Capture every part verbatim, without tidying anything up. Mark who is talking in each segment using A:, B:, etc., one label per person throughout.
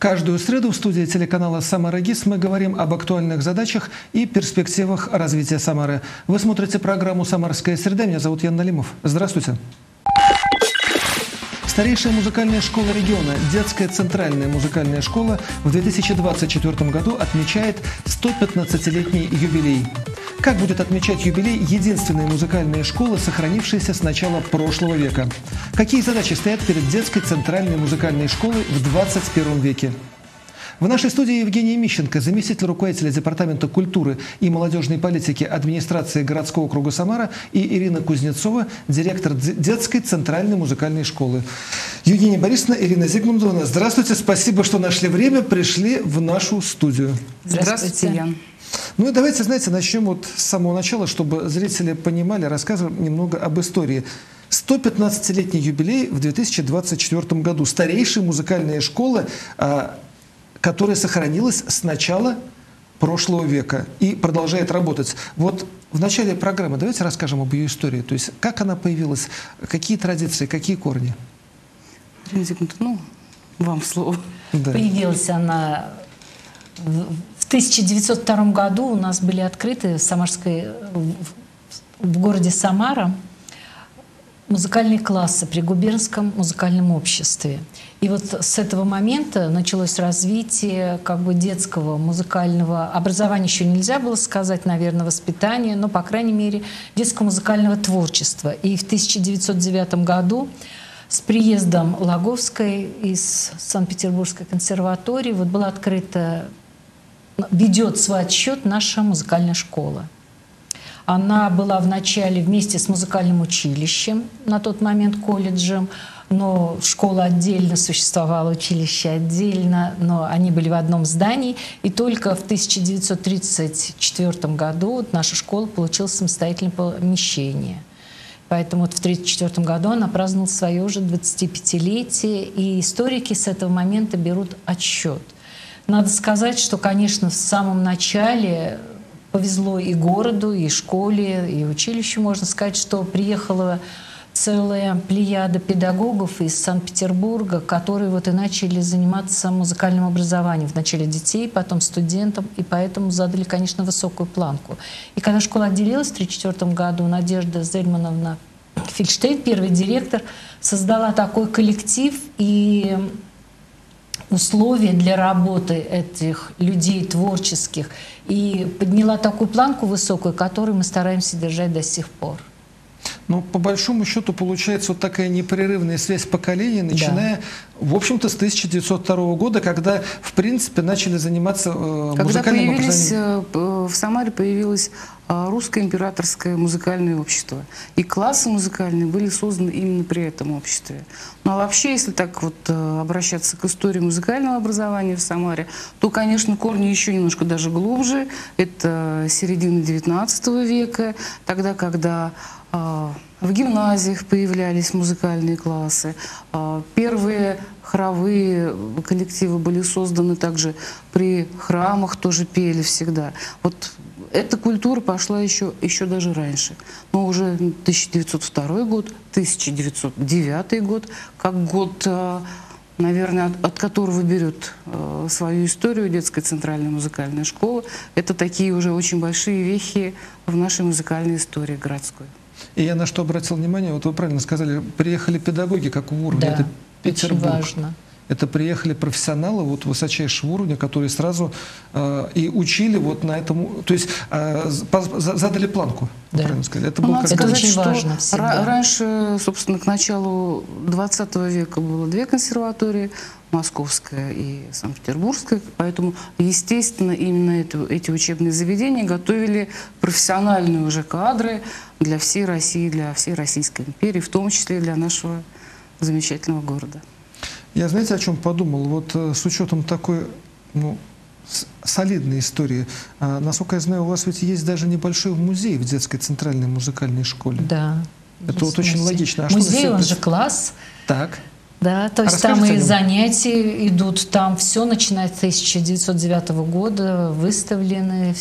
A: Каждую среду в студии телеканала «Самара ГИС» мы говорим об актуальных задачах и перспективах развития Самары. Вы смотрите программу «Самарская среда». Меня зовут Ян Налимов. Здравствуйте. Старейшая музыкальная школа региона, детская центральная музыкальная школа, в две тысячи двадцать четвёртом году отмечает сто пятнадцатилетний юбилей. Как будет отмечать юбилей единственная музыкальная школа, сохранившаяся с начала прошлого века? Какие задачи стоят перед детской центральной музыкальной школой в двадцать первом веке? В нашей студии Евгения Мищенко, заместитель руководителя Департамента культуры и молодежной политики администрации городского округа Самара, и Ирина Кузнецова, директор детской центральной музыкальной школы. Евгения Борисовна, Ирина Зигмундовна, здравствуйте, спасибо, что нашли время, пришли в нашу студию.
B: Здравствуйте, Ян.
A: Ну и давайте, знаете, начнем вот с самого начала, чтобы зрители понимали, рассказываем немного об истории. сто пятнадцатилетний юбилей в две тысячи двадцать четвёртом году. Старейшая музыкальная школа, которая сохранилась с начала прошлого века и продолжает работать. Вот в начале программы давайте расскажем об ее истории. То есть как она появилась, какие традиции, какие корни?
B: Ну, вам слово.
C: Да. Появилась она в тысяча девятьсот втором году. У нас были открыты в, Самарской, в городе Самара музыкальные классы при губернском музыкальном обществе. И вот с этого момента началось развитие как бы детского музыкального образования, еще нельзя было сказать, наверное, воспитания, но, по крайней мере, детского музыкального творчества. И в тысяча девятьсот девятом году с приездом Лаговской из Санкт-Петербургской консерватории вот была открыта, ведет свой отсчет наша музыкальная школа. Она была вначале вместе с музыкальным училищем, на тот момент колледжем, но школа отдельно существовала, училище отдельно, но они были в одном здании. И только в тысяча девятьсот тридцать четвёртом году наша школа получила самостоятельное помещение. Поэтому вот в тысяча девятьсот тридцать четвёртом году она праздновала свое уже двадцатипятилетие, и историки с этого момента берут отсчет. Надо сказать, что, конечно, в самом начале повезло и городу, и школе, и училищу, можно сказать, что приехала целая плеяда педагогов из Санкт-Петербурга, которые вот и начали заниматься музыкальным образованием. Вначале детей, потом студентам, и поэтому задали, конечно, высокую планку. И когда школа отделилась в тысяча девятьсот тридцать четвёртом году, Надежда Зельмановна Фельдштейн, первый директор, создала такой коллектив и условия для работы этих людей творческих и подняла такую планку высокую, которую мы стараемся держать до сих пор.
A: Ну, по большому счету, получается вот такая непрерывная связь поколений, начиная, да. в общем-то, с тысяча девятьсот второго года, когда, в принципе, начали заниматься э, музыкальным образованием.
B: Когда в Самаре появилось Русское императорское музыкальное общество. И классы музыкальные были созданы именно при этом обществе. Ну а вообще, если так вот обращаться к истории музыкального образования в Самаре, то, конечно, корни еще немножко даже глубже. Это середина девятнадцатого века, тогда, когда в гимназиях появлялись музыкальные классы. Первые хоровые коллективы были созданы также при храмах, тоже пели всегда. Вот эта культура пошла еще, еще даже раньше. Но уже тысяча девятьсот второй год, тысяча девятьсот девятый год, как год, наверное, от, от которого берет свою историю детская центральная музыкальная школа, это такие уже очень большие вехи в нашей музыкальной истории городской.
A: И я на что обратил внимание, вот вы правильно сказали, приехали педагоги какого уровня?
C: Да,
A: это Петербург.
C: Очень важно.
A: Это приехали профессионалы вот высочайшего уровня, которые сразу э, и учили вот на этом, то есть э, задали планку,
C: да.
A: правильно сказали. Это,
B: ну,
A: было
B: надо
A: как
B: сказать,
C: очень
B: что
C: важно всегда.
B: Раньше, собственно, к началу двадцатого века было две консерватории, Московская и Санкт-Петербургская, поэтому, естественно, именно это, эти учебные заведения готовили профессиональные уже кадры для всей России, для всей Российской империи, в том числе и для нашего замечательного города.
A: Я, знаете, о чем подумал? Вот с учетом такой, ну, солидной истории, а, насколько я знаю, у вас ведь есть даже небольшой музей в детской центральной музыкальной школе.
C: Да.
A: Это вот очень логично. А
C: музей, он же класс.
A: Так.
C: Да, то есть там и занятия идут, там все, начиная с тысяча девятьсот девятого года, выставлены,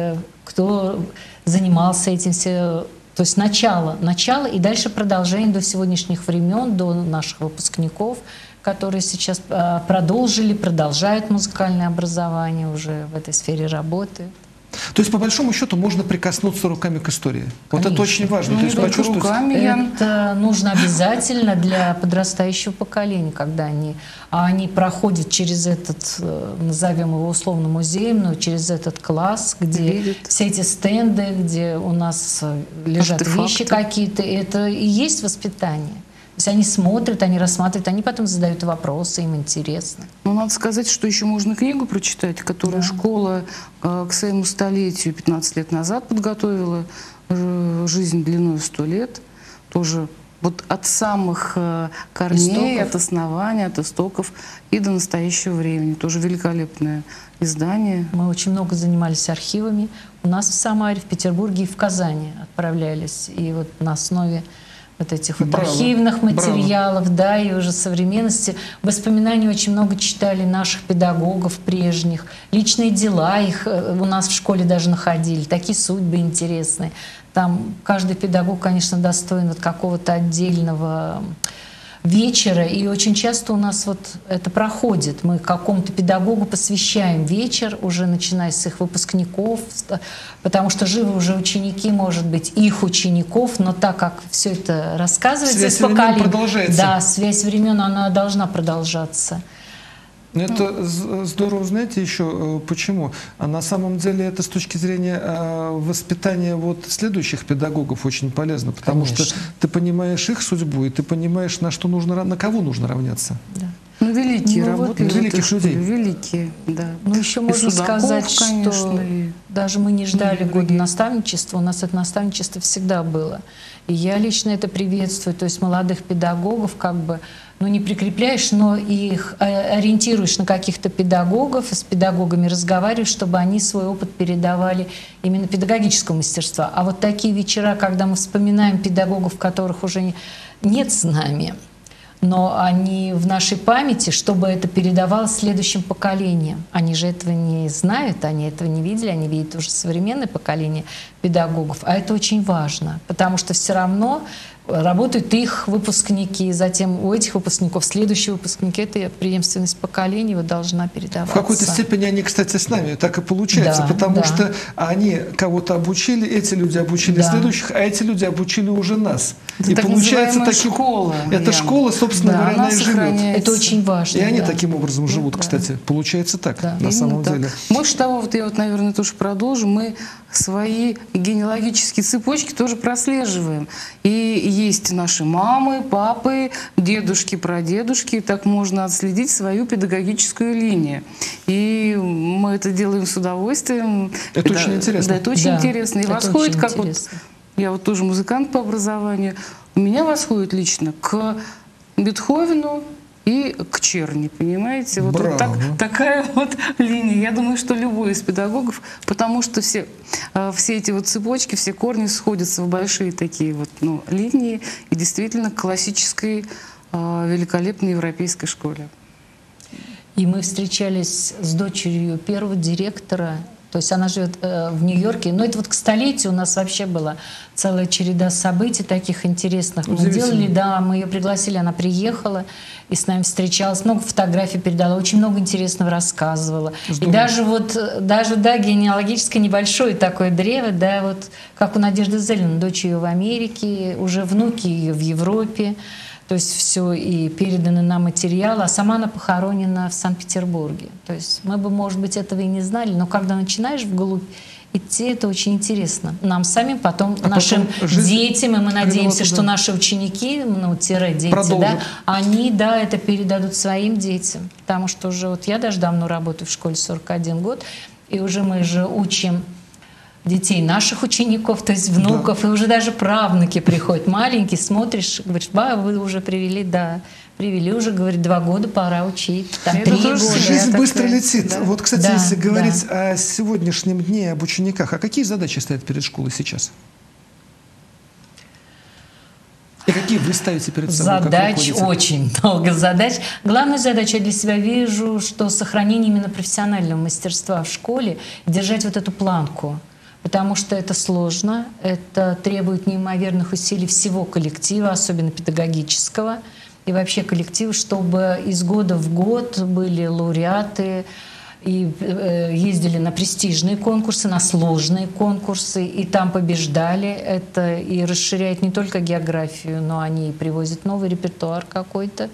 C: кто занимался этим, все. То есть начало, начало и дальше продолжение до сегодняшних времен, до наших выпускников, которые сейчас э, продолжили, продолжают музыкальное образование, уже в этой сфере работают.
A: То есть, по большому счету, можно прикоснуться руками к истории. Вот
C: Конечно.
A: это очень важно.
B: Ну,
A: То есть, почувствовать...
B: руками, я...
C: Это нужно обязательно для подрастающего поколения, когда они, а они проходят через этот, назовем его условно музейную, через этот класс, где
B: Видят.
C: все эти стенды, где у нас лежат
B: Артефакты.
C: вещи какие-то, это и есть воспитание. То есть они смотрят, они рассматривают, они потом задают вопросы, им интересно.
B: Ну, надо сказать, что еще можно книгу прочитать, которую
C: Да.
B: школа э, к своему столетию пятнадцать лет назад подготовила. Э, «Жизнь длиной в сто лет». Тоже вот от самых э, корней,
C: Истоков.
B: от основания, от истоков и до настоящего времени. Тоже великолепное издание.
C: Мы очень много занимались архивами. У нас в Самаре, в Петербурге и в Казани отправлялись. И вот на основе вот этих вот
A: Браво.
C: архивных
A: Браво.
C: материалов, да, и уже современности. Воспоминаний очень много читали наших педагогов прежних. Личные дела их э, у нас в школе даже находили. Такие судьбы интересные. Там каждый педагог, конечно, достоин вот какого-то отдельного вечера, и очень часто у нас вот это проходит. Мы какому-то педагогу посвящаем вечер, уже начиная с их выпускников, потому что живы уже ученики, может быть, их учеников, но так как все это рассказывается
A: Связь
C: из поколения,
A: времен продолжается.
C: да, связь времен, она должна продолжаться.
A: Это з- здорово, знаете, еще э, почему? А на самом деле это с точки зрения э, воспитания вот следующих педагогов очень полезно, потому что
C: Конечно.
A: ты понимаешь их судьбу, и ты понимаешь, на что нужно, ра- на кого нужно равняться.
C: Да.
B: Ну, великие
C: Ну, вот
B: работали в этой
A: великих
B: школе,
A: людей.
B: великие, да.
C: Ну, еще
B: И
C: можно
B: Судаков,
C: сказать,
B: конечно,
C: что
B: и-
C: даже мы не ждали
B: многие
C: года
B: другие.
C: наставничества, у нас это наставничество всегда было. И я лично это приветствую, то есть молодых педагогов как бы, ну, не прикрепляешь, но их э, ориентируешь на каких-то педагогов, и с педагогами разговариваешь, чтобы они свой опыт передавали именно педагогического мастерства. А вот такие вечера, когда мы вспоминаем педагогов, которых уже не- нет с нами, но они в нашей памяти, чтобы это передавалось следующим поколениям. Они же этого не знают, они этого не видели, они видят уже современное поколение педагогов. А это очень важно, потому что все равно работают их выпускники, затем у этих выпускников следующие выпускники. Это преемственность поколений вот должна
A: В
C: передаваться.
A: какой-то степени они, кстати, с нами так и получается,
C: Да,
A: потому
C: да.
A: что они кого-то обучили, эти люди обучили
C: Да.
A: следующих, а эти люди обучили уже нас.
B: Это
A: и
B: так
A: получается
B: называемая
A: таким...
B: школа,
A: Это
B: Ян.
A: школа, собственно
B: Да,
A: говоря,
B: она
A: она и живет.
B: сохраняется.
C: Это очень важно.
A: И они
C: да.
A: таким образом живут,
C: Да.
A: кстати. Получается так,
C: Да.
A: на
B: Именно
A: самом
B: так.
A: деле.
B: Больше того, вот я вот, наверное, тоже продолжу. Мы свои генеалогические цепочки тоже прослеживаем. И есть наши мамы, папы, дедушки, прадедушки. И так можно отследить свою педагогическую линию. И мы это делаем с удовольствием.
A: Это
B: Да,
A: очень интересно.
B: Да, это очень
C: Да,
B: интересно. И
C: это
B: восходит,
C: очень
B: как вот...
C: интересно.
B: Я вот тоже музыкант по образованию. У меня восходит лично к Бетховену и к Черни, понимаете? Вот, вот так,
A: Браво.
B: такая вот линия. Я думаю, что любой из педагогов, потому что все, э, все эти вот цепочки, все корни сходятся в большие такие вот ну, линии и действительно к классической, э, великолепной европейской школе.
C: И мы встречались с дочерью первого директора, то есть она живет э, в Нью-Йорке. Но это вот к столетию у нас вообще была целая череда событий таких интересных. Мы
A: Удивительно.
C: делали, да, мы ее пригласили, она приехала и с нами встречалась, много фотографий передала, очень много интересного рассказывала.
A: Здорово.
C: И даже вот, э, даже, да, генеалогическое небольшое такое древо, да, вот как у Надежды Зелен, дочь ее в Америке, уже внуки ее в Европе. То есть все и переданы нам материалы, а сама она похоронена в Санкт-Петербурге. То есть мы бы, может быть, этого и не знали, но когда начинаешь вглубь идти, это очень интересно. Нам самим, потом
A: А
C: нашим
A: потом жизнь
C: детям, и мы надеемся,
A: привела
C: что
A: туда.
C: наши ученики, ну, тире дети,
A: Продолжат.
C: да, они, да, это передадут своим детям. Потому что уже вот я даже давно работаю в школе, сорок один год, и уже мы же учим детей наших учеников, то есть внуков, да. И уже даже правнуки приходят, маленькие, смотришь, говоришь, ба, вы уже привели, да, привели уже, говорит, два года, пора учить, там,
B: Это
C: три
B: тоже
C: года.
A: Жизнь
B: такая,
A: быстро летит.
B: да.
A: Вот, кстати,
C: Да,
A: если
C: да.
A: говорить о сегодняшнем дне, об учениках, а какие задачи стоят перед школой сейчас? И какие вы ставите перед собой?
C: Задач очень много задач. Главная задача я для себя вижу, что сохранение именно профессионального мастерства в школе, держать вот эту планку. Потому что это сложно, это требует неимоверных усилий всего коллектива, особенно педагогического. и вообще коллектив, чтобы из года в год были лауреаты, и э, ездили на престижные конкурсы, на сложные конкурсы, и там побеждали. Это и расширяет не только географию, но они привозят новый репертуар какой-то.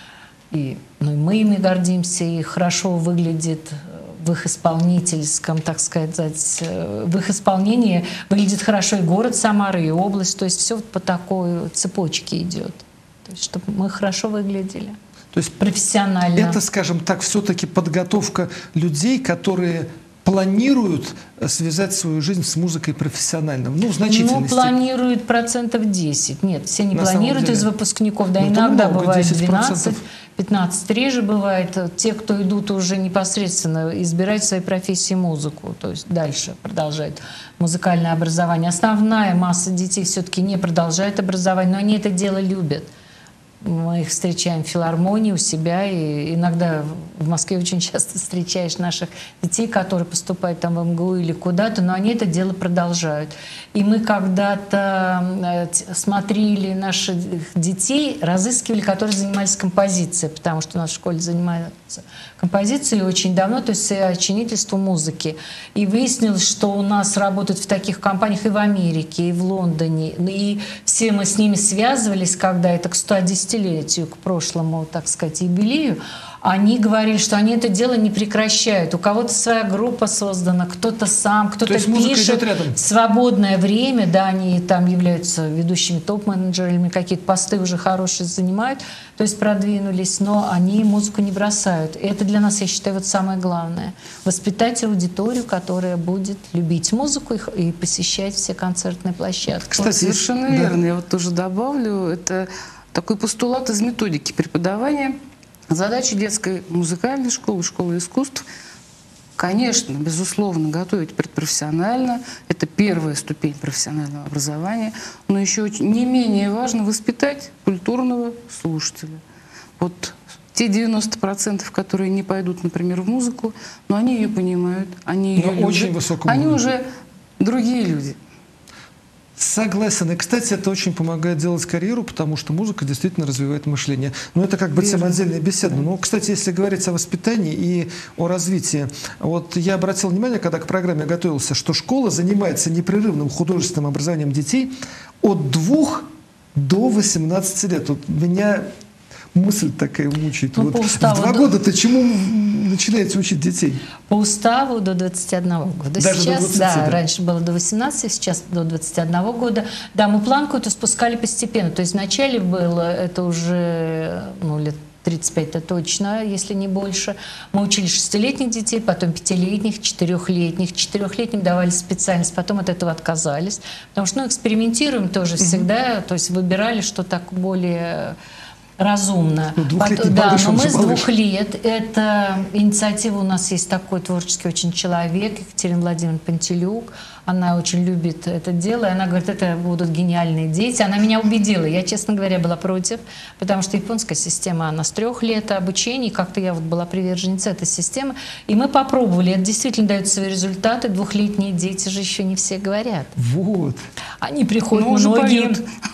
C: И, ну, и мы ими гордимся, и хорошо выглядит в их исполнительском, так сказать, в их исполнении выглядит хорошо и город Самара, и область. То есть все по такой цепочке идет. То есть, чтобы мы хорошо выглядели.
A: То есть
C: профессионально.
A: Это, скажем так, все-таки подготовка людей, которые планируют связать свою жизнь с музыкой профессионально. Ну, в значительной
C: Ну, планируют процентов десять. Нет, все не
A: На
C: планируют
A: самом деле.
C: из выпускников. Да,
A: Ну,
C: иногда
A: много,
C: бывает
A: десять процентов.
C: двенадцать-пятнадцать. Реже бывает. Те, кто идут уже непосредственно избирать в своей профессии музыку, то есть дальше продолжают музыкальное образование. Основная масса детей все-таки не продолжает образование, но они это дело любят. Мы их встречаем в филармонии у себя, и иногда в Москве очень часто встречаешь наших детей, которые поступают там в эм гэ у или куда-то, но они это дело продолжают. И мы когда-то смотрели наших детей, разыскивали, которые занимались композицией, потому что у нас в школе занимаются композицией очень давно, то есть сочинительством музыки. И выяснилось, что у нас работают в таких компаниях и в Америке, и в Лондоне, и все мы с ними связывались, когда это к сто десятилетию, к прошлому, так сказать, юбилею. Они говорили, что они это дело не прекращают. У кого-то своя группа создана, кто-то сам, кто-то пишет. В свободное время, да, они там являются ведущими топ-менеджерами, какие-то посты уже хорошие занимают, то есть продвинулись, но они музыку не бросают. И это для нас, я считаю, вот самое главное. Воспитать аудиторию, которая будет любить музыку и посещать все концертные площадки.
B: Кстати, вот совершенно да. верно. Я вот тоже добавлю, это такой постулат из методики преподавания. Задача детской музыкальной школы, школы искусств, конечно, безусловно, готовить предпрофессионально. Это первая ступень профессионального образования. Но еще не менее важно воспитать культурного слушателя. Вот те девяносто процентов, которые не пойдут, например, в музыку, но они ее понимают, они ее любят.
A: Очень высоком
B: Они
A: уровне.
B: уже другие люди.
A: Согласен. И, кстати, это очень помогает делать карьеру, потому что музыка действительно развивает мышление. Но это как бы тема отдельная беседа. Но, кстати, если говорить о воспитании и о развитии, вот я обратил внимание, когда к программе готовился, что школа занимается непрерывным художественным образованием детей от двух до восемнадцати лет. Вот меня мысль такая мучает.
C: Ну,
A: вот
C: по уставу
A: в два
C: до...
A: года-то чему начинаете учить детей?
C: По уставу до двадцати одного года.
A: Даже
C: сейчас,
A: до двадцати,
C: да,
A: да,
C: раньше было до восемнадцати, сейчас до двадцати одного года. Да, мы планку эту спускали постепенно. То есть вначале было это уже ну, лет тридцать пять, это точно, если не больше. Мы учили шестилетних детей, потом пятилетних, четырехлетних. Четырехлетним давали специальность, потом от этого отказались. Потому что ну, экспериментируем тоже всегда, то есть выбирали, что так более... разумно.
A: Ну,
C: Потом, да, но мы с двух лет. Это инициатива, у нас есть такой творческий очень человек, Екатерина Владимировна Пантелюк. Она очень любит это дело, и она говорит, это будут гениальные дети. Она меня убедила. Я, честно говоря, была против, потому что японская система, она с трех лет обучения, как-то я вот была приверженницей этой системы. И мы попробовали, это действительно дает свои результаты. Двухлетние дети же еще не все говорят.
A: Вот.
C: Они приходят,
B: ну,
C: многие...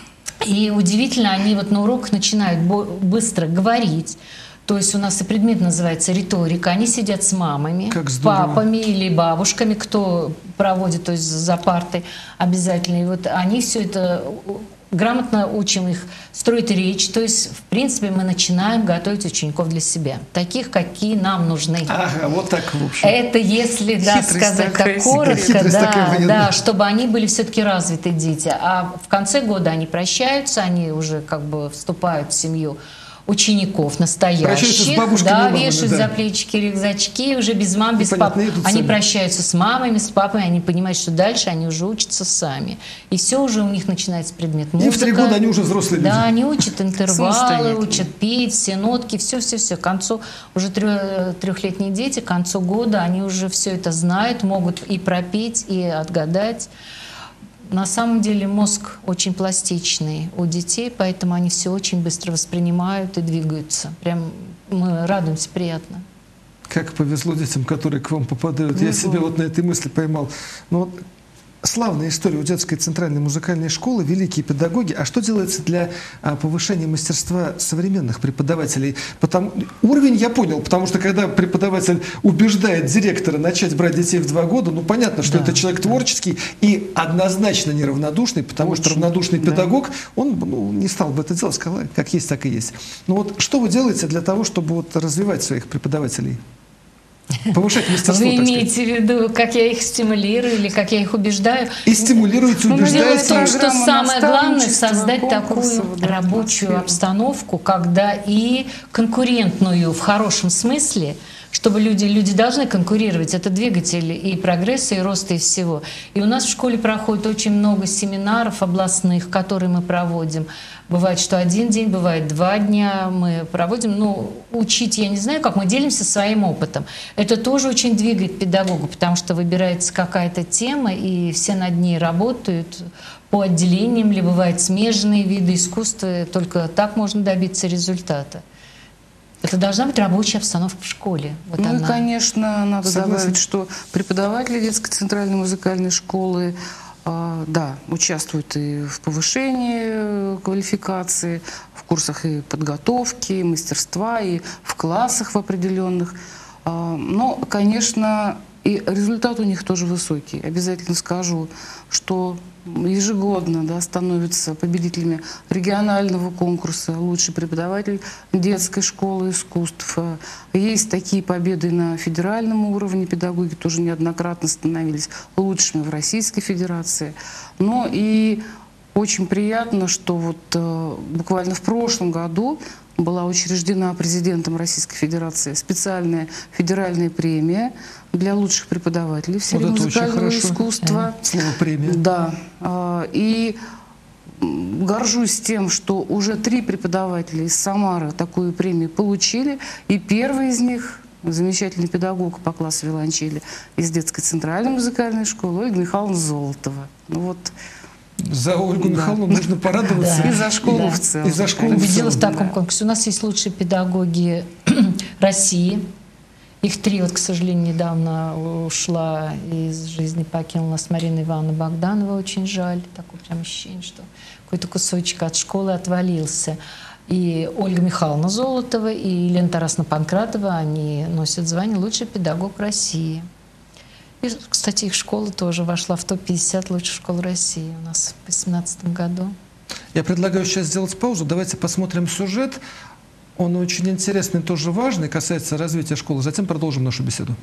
C: И удивительно, они вот на уроках начинают быстро говорить. То есть у нас и предмет называется риторика. Они сидят с мамами, папами или бабушками, кто проводит, то есть за партой обязательно. И вот они все это грамотно учим их строить речь. То есть, в принципе, мы начинаем готовить учеников для себя. Таких, какие нам нужны.
A: Ага, вот так, в общем.
C: Это если, да, сказать так коротко, да, да, чтобы они были все-таки развитые дети. А в конце года они прощаются, они уже как бы вступают в семью учеников настоящих, да,
A: мамами,
C: вешают
A: да.
C: за плечики рюкзачки, уже без мам, без пап. Они сами. Прощаются с мамами, с папами, они понимают, что дальше они уже учатся сами. И все уже у них начинается предмет музыка.
A: И в три года они уже взрослые люди.
C: Да, они учат интервалы, учат петь, все нотки, все-все-все. К концу уже трехлетние дети, к концу года они уже все это знают, могут и пропеть, и отгадать. На самом деле мозг очень пластичный у детей, поэтому они все очень быстро воспринимают и двигаются. Прям мы радуемся, приятно.
A: Как повезло детям, которые к вам попадают.
C: Ну,
A: Я себя вот на этой мысли поймал. Ну, вот Славная история у детской центральной музыкальной школы, великие педагоги. А что делается для а, повышения мастерства современных преподавателей? Потому, уровень я понял, потому что когда преподаватель убеждает директора начать брать детей в два года, ну понятно, что да, это человек да. творческий и однозначно неравнодушный, потому Очень, что равнодушный да. педагог, он ну, не стал бы это делать, сказал, как есть, так и есть. Ну вот что вы делаете для того, чтобы вот развивать своих преподавателей? Повышать мастерство.
C: Вы имеете в виду, как я их стимулирую или как я их убеждаю?
A: И стимулируете, убеждаете.
C: В том, что самое главное создать такую рабочую обстановку, когда и конкурентную в хорошем смысле, чтобы люди, люди должны конкурировать. Это двигатель и прогресса, и роста, и всего. И у нас в школе проходит очень много семинаров областных, которые мы проводим. Бывает, что один день, бывает два дня мы проводим. Ну, учить я не знаю, как мы делимся своим опытом. Это тоже очень двигает педагога, потому что выбирается какая-то тема, и все над ней работают по отделениям, или бывают смежные виды искусства. Только так можно добиться результата. Это должна быть рабочая обстановка в школе. Вот
B: ну
C: она.
B: И, конечно, надо
A: Согласен.
B: добавить, что преподаватели детской центральной музыкальной школы э, да, участвуют и в повышении квалификации, в курсах и подготовки, и мастерства, и в классах в определенных. Э, но, конечно, и результат у них тоже высокий. Обязательно скажу, что ежегодно да, становятся победителями регионального конкурса «Лучший преподаватель детской школы искусств». Есть такие победы на федеральном уровне. Педагоги тоже неоднократно становились лучшими в Российской Федерации. Но и очень приятно, что вот э, буквально в прошлом году была учреждена президентом Российской Федерации специальная федеральная премия для лучших преподавателей в сфере вот музыкального искусства.
A: Слово премия.
B: Да. И горжусь тем, что уже три преподавателя из Самары такую премию получили. И первый из них замечательный педагог по классу виолончели из детской центральной музыкальной школы Ольга Михайловна Золотова. Ну вот.
A: За Ольгу Михайловну да. нужно порадоваться.
B: Да. И за школу да. в целом.
A: И за школу
C: Победила в таком
B: да.
C: конкурсе. У нас есть лучшие педагоги России. Их три, вот, к сожалению, недавно ушла из жизни, покинула нас Марина Ивановна Богданова. Очень жаль. Такое прям ощущение, что какой-то кусочек от школы отвалился. И Ольга Михайловна Золотова, и Елена Тарасовна Панкратова, они носят звание «Лучший педагог России». И, кстати, их школа тоже вошла в топ пятьдесят лучших школ России у нас в две тысячи восемнадцатом году.
A: Я предлагаю сейчас сделать паузу. Давайте посмотрим сюжет. Он очень интересный, тоже важный, касается развития школы. Затем продолжим нашу беседу.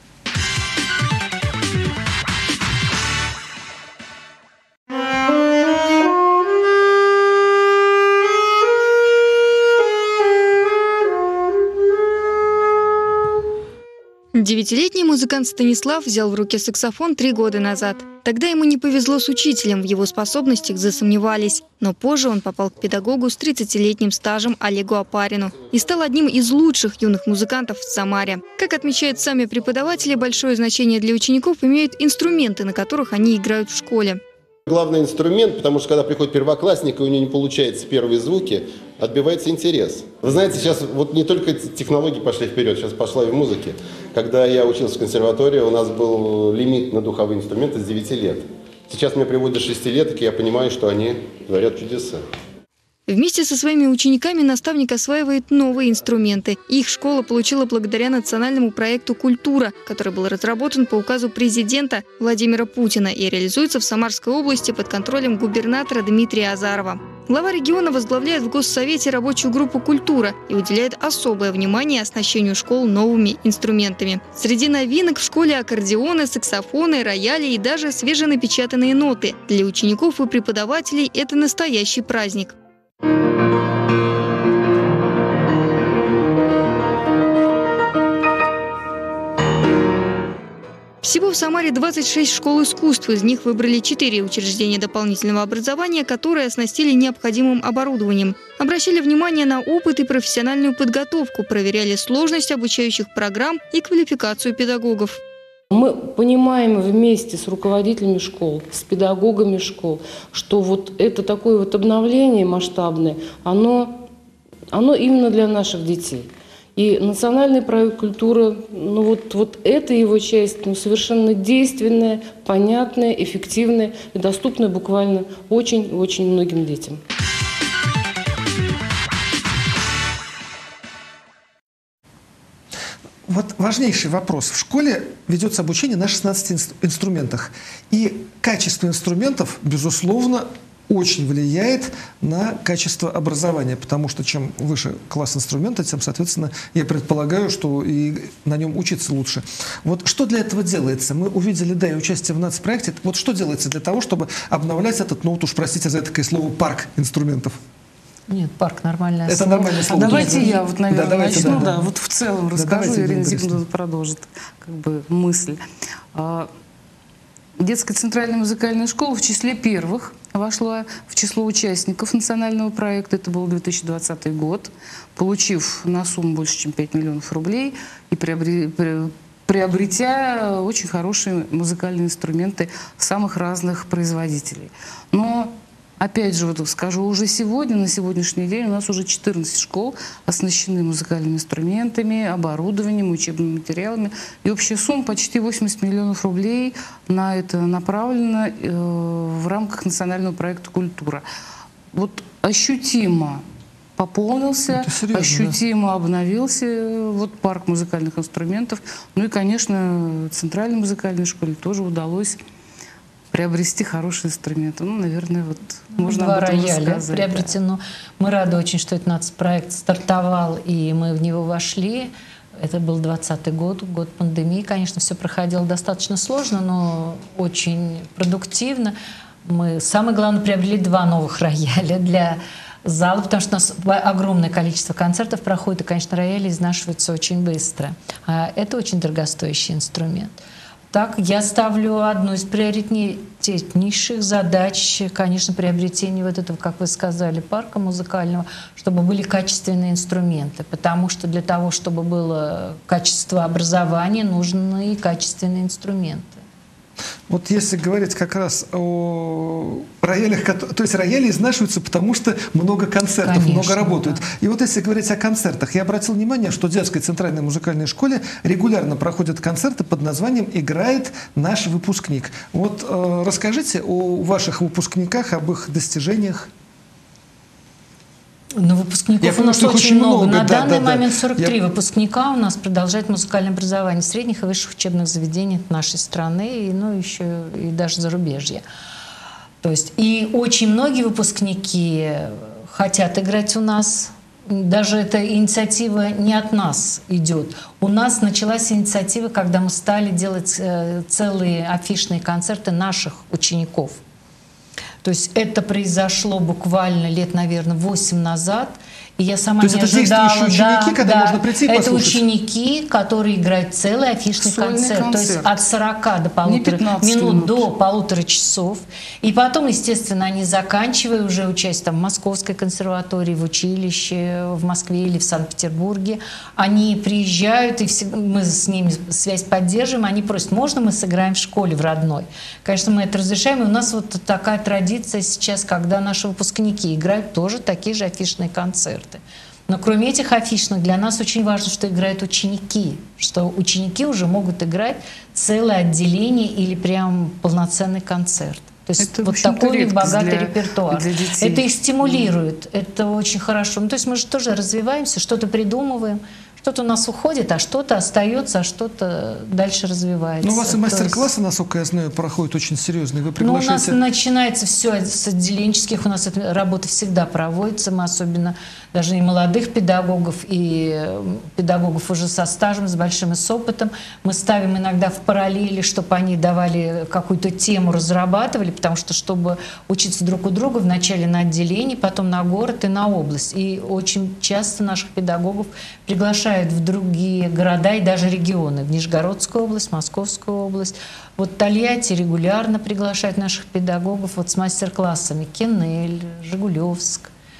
D: Девятилетний музыкант Станислав взял в руки саксофон три года назад. Тогда ему не повезло с учителем, в его способностях засомневались. Но позже он попал к педагогу с тридцатилетним стажем Олегу Опарину и стал одним из лучших юных музыкантов в Самаре. Как отмечают сами преподаватели, большое значение для учеников имеют инструменты, на которых они играют в школе.
E: Главный инструмент, потому что когда приходит первоклассник, и у него не получается первые звуки, отбивается интерес. Вы знаете, сейчас вот не только технологии пошли вперед, сейчас пошла и в музыке. Когда я учился в консерватории, у нас был лимит на духовые инструменты с девяти лет. Сейчас меня приводят шестилеток, и я понимаю, что они творят чудеса.
D: Вместе со своими учениками наставник осваивает новые инструменты. Их школа получила благодаря национальному проекту «Культура», который был разработан по указу президента Владимира Путина и реализуется в Самарской области под контролем губернатора Дмитрия Азарова. Глава региона возглавляет в Госсовете рабочую группу «Культура» и уделяет особое внимание оснащению школ новыми инструментами. Среди новинок в школе аккордеоны, саксофоны, рояли и даже свеженапечатанные ноты. Для учеников и преподавателей это настоящий праздник. Всего в Самаре двадцать шесть школ искусств, из них выбрали четыре учреждения дополнительного образования, которые оснастили необходимым оборудованием. Обращали внимание на опыт и профессиональную подготовку, проверяли сложность обучающих программ и квалификацию педагогов.
F: Мы понимаем вместе с руководителями школ, с педагогами школ, что вот это такое вот обновление масштабное, оно, оно именно для наших детей. И национальный проект «Культура», ну вот, вот эта его часть, ну, совершенно действенная, понятная, эффективная и доступная буквально очень-очень многим детям.
A: Вот важнейший вопрос. В школе ведется обучение на шестнадцати инструментах. И качество инструментов, безусловно, очень влияет на качество образования, потому что чем выше класс инструмента, тем, соответственно, я предполагаю, что и на нем учиться лучше. Вот что для этого делается? Мы увидели, да, и участие в нацпроекте. Вот что делается для того, чтобы обновлять этот, ну вот уж простите за такое слово, парк инструментов?
C: Нет, парк нормальное
A: Это
C: слово.
A: нормальное слово.
B: Давайте
A: Нет.
B: я вот, наверное,
A: да, давайте,
B: начну,
A: да,
B: да,
A: да.
B: вот в целом
A: Да,
B: расскажу,
A: давайте,
B: Ирина
A: Ирина
B: Зиновна продолжит как бы мысль. А, Детская центральная музыкальная школа в числе первых вошла в число участников национального проекта. Это был две тысячи двадцатый год, получив на сумму больше, чем пять миллионов рублей и приобретя, приобретя очень хорошие музыкальные инструменты самых разных производителей. Но опять же, вот скажу, уже сегодня, на сегодняшний день у нас уже четырнадцать школ оснащены музыкальными инструментами, оборудованием, учебными материалами. И общая сумма почти восемьдесят миллионов рублей на это направлена э, в рамках национального проекта «Культура». Вот ощутимо пополнился,
A: серьезно,
B: ощутимо да? обновился вот парк музыкальных инструментов. Ну и, конечно, Центральной музыкальной школе тоже удалось приобрести хорошие инструменты. Ну, наверное, вот можно
C: Два
B: об этом
C: рояля
B: рассказать.
C: приобретено. Да. Мы рады очень, что этот нацпроект стартовал, и мы в него вошли. Это был двадцатый год, год пандемии. Конечно, все проходило достаточно сложно, но очень продуктивно. Мы, самое главное, приобрели два новых рояля для зала, потому что у нас огромное количество концертов проходит, и, конечно, рояли изнашиваются очень быстро. А это очень дорогостоящий инструмент. Так, я ставлю одну из приоритетнейших задач, конечно, приобретение вот этого, как вы сказали, парка музыкального, чтобы были качественные инструменты, потому что для того, чтобы было качество образования, нужны качественные инструменты.
A: Вот если говорить как раз о роялях, то есть рояли изнашиваются, потому что много концертов,
C: Конечно,
A: много работают.
C: Да.
A: И вот если говорить о концертах, я обратил внимание, что в детской центральной музыкальной школе регулярно проходят концерты под названием «Играет наш выпускник». Вот э, расскажите о ваших выпускниках, об их достижениях.
C: Но выпускников
A: Я
C: у
A: понял,
C: нас
A: что их
C: очень
A: очень
C: много.
A: много,
C: На
A: да,
C: данный
A: да, да.
C: момент сорок три
A: Я...
C: выпускника у нас продолжает музыкальное образование в средних и высших учебных заведениях нашей страны, и, ну, еще и даже зарубежья. То есть и очень многие выпускники хотят играть у нас. Даже эта инициатива не от нас идет. У нас началась инициатива, когда мы стали делать целые афишные концерты наших учеников. То есть это произошло буквально лет, наверное, восемь назад. И я сама
A: То есть
C: не
A: это
C: ожидала.
A: действующие ученики,
C: да,
A: когда
C: да.
A: можно прийти и
C: это
A: послушать?
C: ученики, которые играют целый афишный
B: Сольный
C: концерт.
B: концерт.
C: То есть от сорока до полутора минут,
B: минут
C: до полутора часов. И потом, естественно, они, заканчивая уже участие там, в Московской консерватории, в училище, в Москве или в Санкт-Петербурге, они приезжают, и всегда, мы с ними связь поддерживаем, они просят, можно мы сыграем в школе, в родной? Конечно, мы это разрешаем, и у нас вот такая традиция сейчас, когда наши выпускники играют тоже такие же афишные концерты. Но кроме этих афишных, для нас очень важно, что играют ученики, что ученики уже могут играть целое отделение или прям полноценный концерт. То есть
B: это,
C: вот такой у них богатый
B: для,
C: репертуар.
B: Для детей.
C: Это их стимулирует, mm. это очень хорошо. Ну, то есть мы же тоже развиваемся, что-то придумываем, что-то у нас уходит, а что-то остается, а что-то дальше развивается.
A: Ну, у вас и мастер-классы,
C: есть...
A: насколько я знаю, проходят очень серьезные. Вы
C: приглашаете... Ну, у нас начинается все с отделенческих, у нас эта работа всегда проводится, мы особенно даже и молодых педагогов, и педагогов уже со стажем, с большим и с опытом. Мы ставим иногда в параллели, чтобы они давали какую-то тему, разрабатывали, потому что, чтобы учиться друг у друга, вначале на отделении, потом на город и на область. И очень часто наших педагогов приглашают в другие города и даже регионы, в Нижегородскую область, Московскую область. Вот Тольятти регулярно приглашает наших педагогов вот с мастер-классами. Кенель, Жигулевск.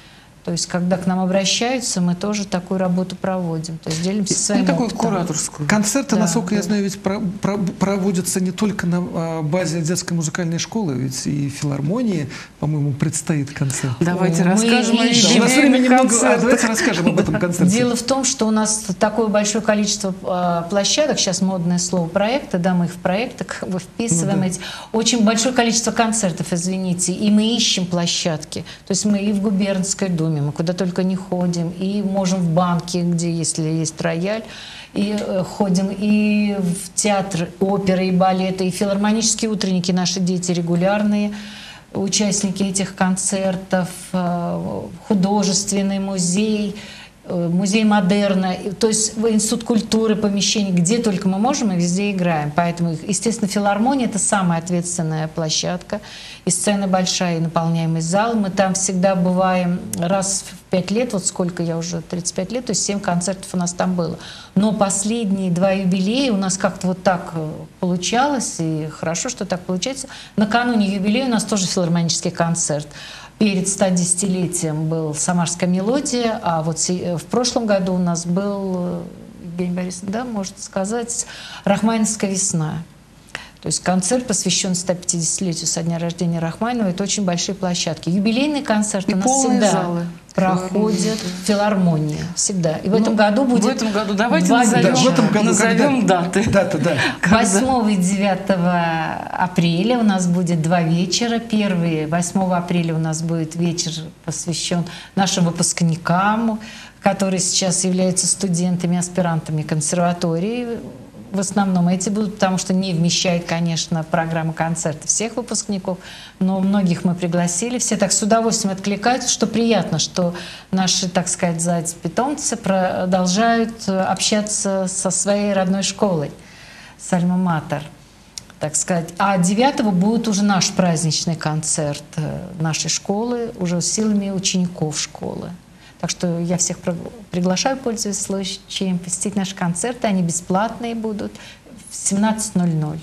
C: То есть, когда к нам обращаются, мы тоже такую работу проводим. То есть, делимся своим
F: Ну, такую
C: опытом.
F: кураторскую.
A: Концерты,
C: Да,
A: насколько
C: да.
A: я знаю, ведь про- про- проводятся не только на а, базе детской музыкальной школы, ведь и филармонии, по-моему, предстоит концерт.
F: Давайте
C: Мы
F: расскажем о
C: ищем.
A: Да, у нас времени
F: юбилейных
A: немного, а
F: концертах.
A: давайте расскажем об этом концерте.
C: Дело в том, что у нас такое большое количество э, площадок, сейчас модное слово проекты, да, мы их в проекты как бы вписываем,
A: Ну да.
C: эти, очень большое количество концертов, извините, и мы ищем площадки. То есть мы и в губернской думе, мы куда только не ходим, и можем в банке, где если есть рояль, и э, ходим и в театр оперы и балета, и филармонические утренники, наши дети регулярные участники этих концертов, э, художественный музей, э, музей модерна, и- то есть в институт культуры, помещений, где только мы можем, мы везде играем. Поэтому, естественно, филармония — это самая ответственная площадка, и сцена большая, и наполняемость зала. Мы там всегда бываем раз в пять лет, вот сколько я уже, тридцать пять лет, то есть семь концертов у нас там было. Но последние два юбилея у нас как-то вот так э, получалось, и хорошо, что так получается. Накануне юбилея у нас тоже филармонический концерт. Перед стодесятилетием был «Самарская мелодия», а вот се- в прошлом году у нас был, э, Евгений Борисович, да, можно сказать, «Рахманинская весна». То есть концерт посвящен сто пятидесятилетию со дня рождения Рахманинова. Это очень большие площадки. Юбилейный концерт
F: И
C: у нас
F: полные
C: всегда
F: залы.
C: проходит филармония. Всегда. И в этом
F: Ну,
C: году будет
F: В этом году давайте
C: два
F: назовем,
A: Да, в этом году
F: назовем
A: когда?
F: даты.
A: Дата, да.
C: восьмого и девятого апреля у нас будет два вечера. Первый, восьмого апреля у нас будет вечер, посвящен нашим выпускникам, которые сейчас являются студентами, аспирантами консерватории. В основном эти будут, потому что не вмещает, конечно, программа концерта всех выпускников, но многих мы пригласили. Все так с удовольствием откликаются, что приятно, что наши, так сказать, зайцы-питомцы продолжают общаться со своей родной школой, с Альма-Матер, так сказать. А девятого будет уже наш праздничный концерт э, нашей школы, уже силами учеников школы. Так что я всех приглашаю, пользуясь случаем, посетить наши концерты. Они бесплатные будут в семнадцать ноль ноль.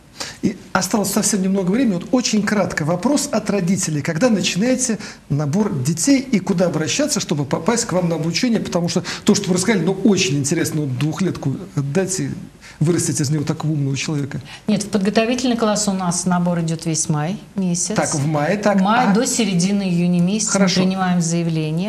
A: И осталось совсем немного времени. Вот очень кратко. Вопрос от родителей. Когда начинаете набор детей и куда обращаться, чтобы попасть к вам на обучение? Потому что то, что вы рассказали, ну, очень интересно. Вот двухлетку отдать и вырастить из него такого умного человека.
C: Нет, в подготовительный класс у нас набор идет весь май месяц.
A: Так, в мае, так.
C: Май
A: а?
C: до середины июня месяца
A: Хорошо.
C: мы принимаем заявление.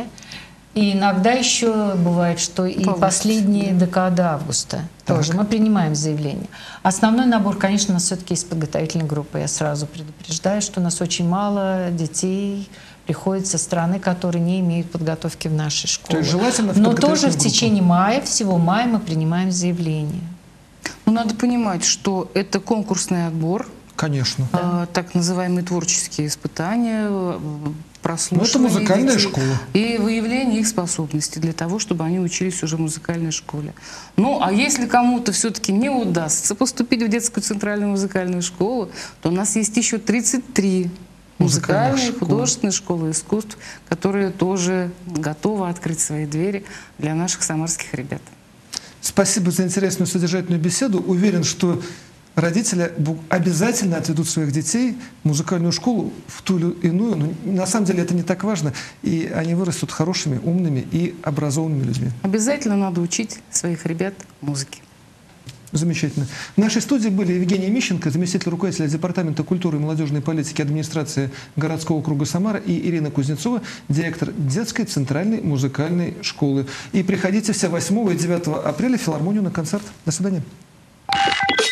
C: И иногда еще бывает, что и
F: Август,
C: последние декады августа
A: Так.
C: тоже мы принимаем заявление. Основной набор, конечно, у нас все-таки из подготовительной группы. Я сразу предупреждаю, что у нас очень мало детей приходит со страны, которые не имеют подготовки в нашей школе.
A: То есть желательно в
C: Но
A: подготовительную
C: тоже в
A: группу.
C: течение мая, всего мая мы принимаем заявление.
F: Ну, надо понимать, что это конкурсный отбор,
A: Конечно.
F: а, так называемые творческие испытания, э, прослушивание
A: музыкальная
F: детей
A: школа.
F: и выявление их способностей для того, чтобы они учились уже в музыкальной школе. Ну, а если кому-то все-таки не удастся поступить в детскую центральную музыкальную школу, то у нас есть еще тридцать три
A: Музыкальных
F: музыкальные,
A: школ.
F: художественные школы искусств, которые тоже готовы открыть свои двери для наших самарских ребят.
A: Спасибо за интересную содержательную беседу. Уверен, что родители бу- обязательно отведут своих детей в музыкальную школу, в ту или иную. Но на самом деле это не так важно. И они вырастут хорошими, умными и образованными людьми.
F: Обязательно надо учить своих ребят музыке.
A: Замечательно. В нашей студии были Евгений Мищенко, заместитель руководителя Департамента культуры и молодежной политики администрации городского округа Самара, и Ирина Кузнецова, директор детской центральной музыкальной школы. И приходите все восьмого и девятого апреля в филармонию на концерт. До свидания.